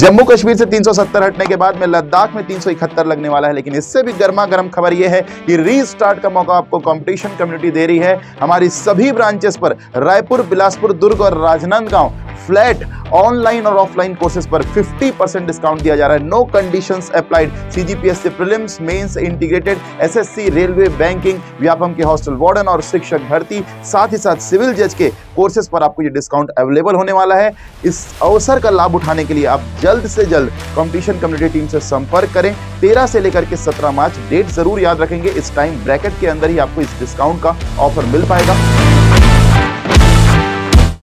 जम्मू कश्मीर से 370 हटने के बाद में लद्दाख में 371 लगने वाला है। लेकिन इससे भी गर्मा गर्म खबर यह है कि रीस्टार्ट का मौका आपको कंपटीशन कम्युनिटी दे रही है। हमारी सभी ब्रांचेस पर रायपुर, बिलासपुर, दुर्ग और राजनांदगांव फ्लैट ऑनलाइन और ऑफलाइन कोर्सेज पर 50% डिस्काउंट दिया जा रहा है। No conditions applied. सीजीपीएस से prelims, mains, integrated, SSC, railway, banking, Vyapam के हॉस्टल वार्डन और शिक्षक भर्ती, साथ ही साथ सिविल जज के कोर्सेज पर आपको ये डिस्काउंट अवेलेबल होने वाला है। इस अवसर का लाभ उठाने के लिए आप जल्द से जल्द कंपटीशन कम्युनिटी टीम से संपर्क करें। 13 से लेकर के 17 मार्च डेट जरूर याद रखेंगे। इस टाइम ब्रैकेट के अंदर ही आपको इस डिस्काउंट का ऑफर मिल पाएगा।